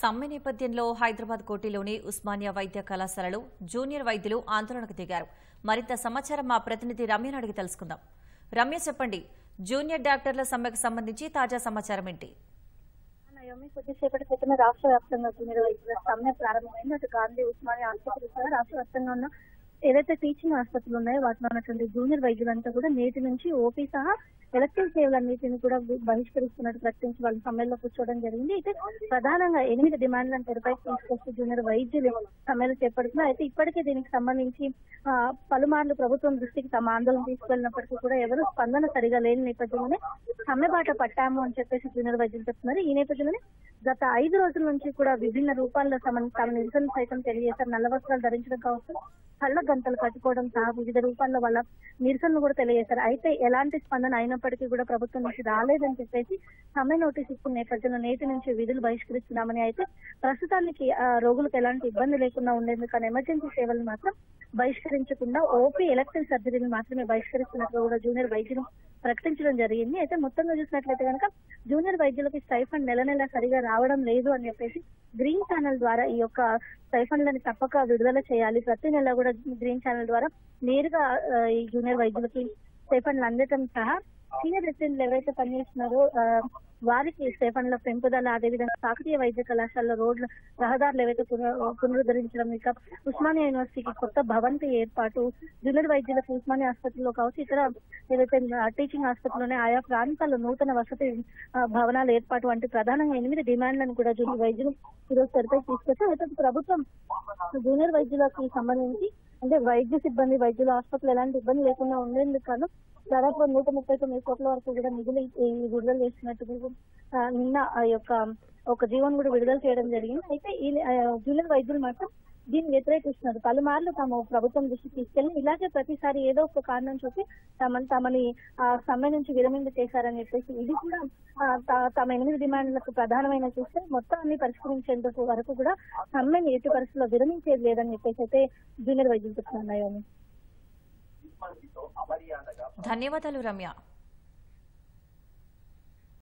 సమ్మె నేపథ్యంలో హైదరాబాద్ కోటిలోని ఉస్మానియా వైద్య కళాశాలలో జూనియర్ వైద్యులు ఆందోళనకు దిగారు. మరింత సమాచారం మా ప్రతినిధి రమ్యను అడిగి తెలుసుకుందాం. రమ్య, చెప్పండి, జూనియర్ డాక్టర్ల సమ్మెకు సంబంధించి తాజా సమాచారం ఏంటి? కొద్దిసేపటి క్రితమే రాష్ట్ర వ్యాప్తంగా జూనియర్ వైద్యుల సమ్మె ప్రారంభమైంది. అటు గాంధీ, ఉస్మానియా ఆసుపత్రులు రాష్ట్ర వ్యాప్తంగా ఉన్న ఏదైతే టీచింగ్ ఆసుపత్రులు ఉన్నాయో వాటిలో ఉన్నటువంటి జూనియర్ వైద్యులంతా కూడా నేటి నుంచి ఓపీ సహా ఎలక్టివ్ సేవలన్నింటినీ కూడా బహిష్కరిస్తున్నట్టు ప్రకటించి వాళ్ళు సమ్మెలో కూర్చోవడం జరిగింది. అయితే ప్రధానంగా 8 డిమాండ్లను తెరపైకి తీసుకొస్తూ జూనియర్ వైద్యులు సమ్మెలు చేపడుతున్నారు. అయితే ఇప్పటికే దీనికి సంబంధించి పలుమార్లు ప్రభుత్వం దృష్టికి తమ ఆందోళన తీసుకెళ్లినప్పటికీ కూడా ఎవరు స్పందన సరిగా లేని నేపథ్యంలోనే సమ్మె బాట పట్టాము అని చెప్పేసి జూనియర్ వైద్యులు చెప్తున్నారు. ఈ నేపథ్యంలోనే గత 5 రోజుల నుంచి కూడా విభిన్న రూపాల్లో తమ నిరసన సైతం తెలియజేశారు. నల్ల వస్త్రాలు ధరించడం కావచ్చు, కళ్ళ గంటలు కట్టుకోవడం సహా వివిధ రూపాల్లో వాళ్ళ నిరసనలు కూడా తెలియజేశారు. అయితే ఎలాంటి స్పందన అయినప్పటికీ కూడా ప్రభుత్వం నుంచి రాలేదని చెప్పేసి సమ్మె నోటీస్ ఇచ్చిన నేపథ్యంలో నేటి నుంచి విధులు బహిష్కరిస్తున్నామని, అయితే ప్రస్తుతానికి రోగులకు ఎలాంటి ఇబ్బంది లేకుండా ఉండేందుకు కానీ ఎమర్జెన్సీ సేవలు మాత్రం బహిష్కరించకుండా ఓపీ ఎలక్టివ్ సర్జరీని మాత్రమే బహిష్కరిస్తున్నట్లు కూడా జూనియర్ వైద్యులు ప్రకటించడం జరిగింది. అయితే మొత్తంగా చూసినట్లయితే కనుక జూనియర్ వైద్యులకి స్టైఫండ్ నెల నెల సరిగా రావడం లేదు అని చెప్పేసి గ్రీన్ ఛానల్ ద్వారా ఈ యొక్క స్టైఫండ్లని తప్పక విడుదల చేయాలి. ప్రతి నెల కూడా గ్రీన్ ఛానల్ ద్వారా నేరుగా ఈ జూనియర్ వైద్యులకి స్టైఫండ్లు అందటం సహా సీనియర్ రెసిడెంట్లు ఎవరైతే పనిచేస్తున్నారో వారికి స్టైఫండ్ల పెంపుదల, అదేవిధంగా కాకతీయ వైద్య కళాశాలలో రోడ్ల రహదారులు ఏవైతే పునరుద్ధరించడం, ఇక ఉస్మానియా యూనివర్సిటీకి కొత్త భవంతి ఏర్పాటు, జూనియర్ వైద్యులకు ఉస్మానియా ఆసుపత్రిలో కావచ్చు ఇతర ఏవైతే టీచింగ్ ఆసుపత్రిలోనే ఆయా ప్రాంతాల్లో నూతన వసతి భవనాల ఏర్పాటు వంటి ప్రధానంగా 8 డిమాండ్లను కూడా జూనియర్ వైద్యులు ఈరోజు తెరపై తీసుకొచ్చారు. అయితే ప్రభుత్వం జూనియర్ వైద్యులకు సంబంధించి అంటే వైద్య సిబ్బంది, వైద్యుల ఆసుపత్రులు ఎలాంటి ఇబ్బంది లేకుండా ఉండేందుకు కాను దాదాపు 139 కోట్ల వరకు కూడా నిధులు విడుదల చేసినట్టు నిన్న ఆ యొక్క ఒక జీవోను కూడా విడుదల చేయడం జరిగింది. అయితే ఈ జూనియర్ వైద్యులు మాత్రం దీన్ని వ్యతిరేకిస్తున్నారు. పలుమార్లు తమ ప్రభుత్వం దృష్టికి తీసుకెళ్లి ఇలాగే ప్రతిసారి ఏదో ఒక కారణం చూసి తమని సమ్మె నుంచి విరమింపు చేశారని చెప్పేసి ఇది కూడా తమ 8 డిమాండ్లకు ప్రధానమైన చూస్తే మొత్తం అన్ని పరిష్కరించేందుకు వరకు కూడా సమ్మెని ఎట్టి పరిస్థితుల్లో విరమించేది లేదని చెప్పేసి అయితే జూనియర్ వైద్యులు చెప్తున్నాయి. ధన్యవాదాలు రమ్య.